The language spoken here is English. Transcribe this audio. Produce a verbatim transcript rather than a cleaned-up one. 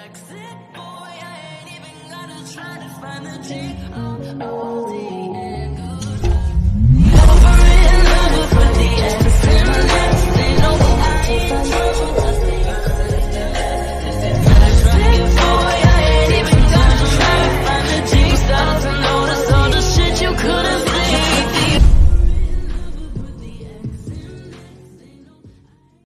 Exit boy, I ain't even gotta try to find the G O O D.